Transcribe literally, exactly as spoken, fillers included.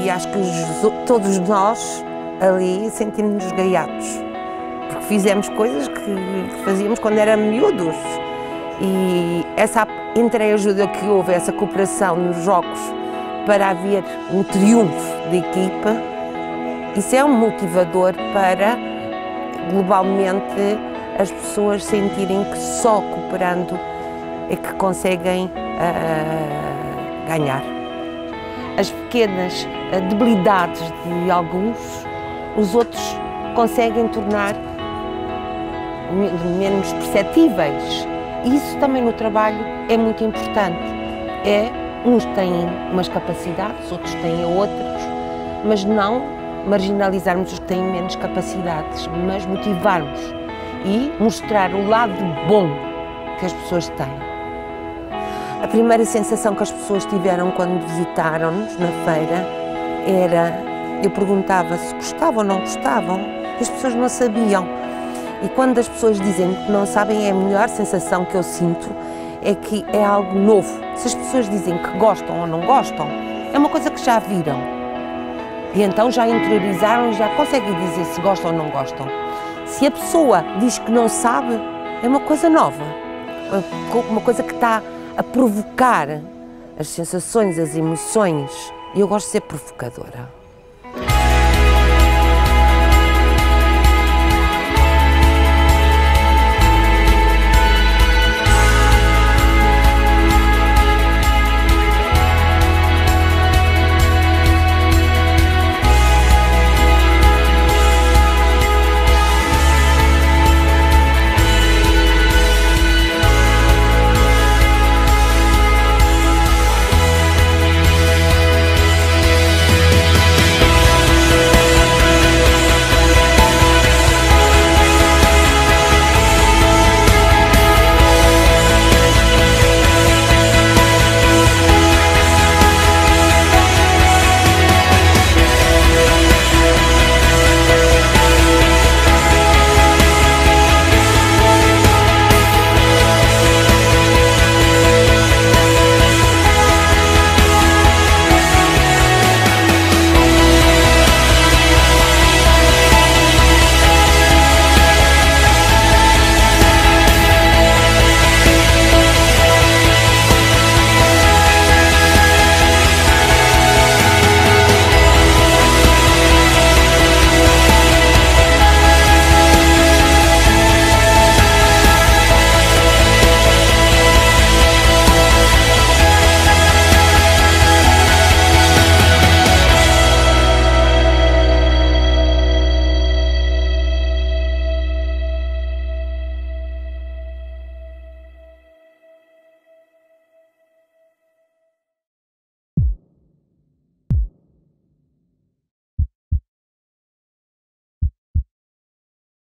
e acho que os, todos nós ali sentimos-nos gaiatos, porque fizemos coisas que, que fazíamos quando éramos miúdos. E essa entreajuda que houve, essa cooperação nos jogos para haver um triunfo de equipa, isso é um motivador para, globalmente, as pessoas sentirem que só cooperando é que conseguem uh, ganhar. As pequenas uh, debilidades de alguns, os outros conseguem tornar menos perceptíveis. E isso também no trabalho é muito importante. É, uns têm umas capacidades, outros têm outras, mas não marginalizarmos os que têm menos capacidades, mas motivarmos e mostrar o lado bom que as pessoas têm. A primeira sensação que as pessoas tiveram quando visitaram-nos na feira era, eu perguntava se gostavam ou não gostavam, e as pessoas não sabiam. E quando as pessoas dizem que não sabem, é a melhor sensação que eu sinto, é que é algo novo. Se as pessoas dizem que gostam ou não gostam, é uma coisa que já viram. E então já interiorizaram e já conseguem dizer se gostam ou não gostam. Se a pessoa diz que não sabe, é uma coisa nova, uma coisa que está a provocar as sensações, as emoções. E eu gosto de ser provocadora.